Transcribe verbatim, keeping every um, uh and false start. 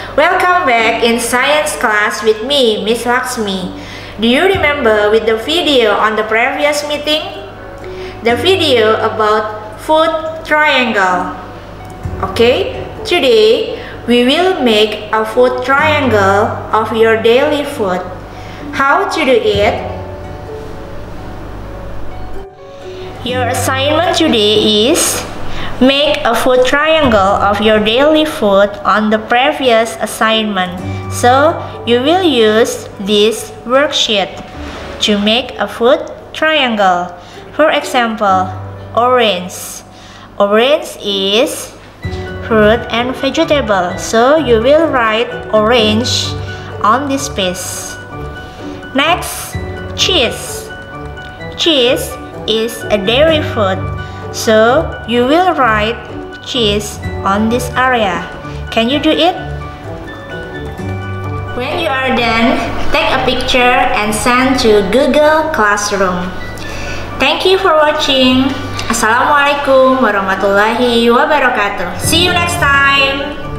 Welcome back in science class with me, Miss Laxmi. Do you remember with the video on the previous meeting? The video about food triangle. Okay, today we will make a food triangle of your daily food. How to do it? Your assignment today is make a food triangle of your daily food on the previous assignment. So, you will use this worksheet to make a food triangle. For example, orange. Orange is fruit and vegetable. So, you will write orange on this piece. Next, cheese. Cheese is a dairy food. So, you will write cheese on this area. Can you do it? When you are done, take a picture and send to Google Classroom. Thank you for watching. Assalamualaikum warahmatullahi wabarakatuh. See you next time.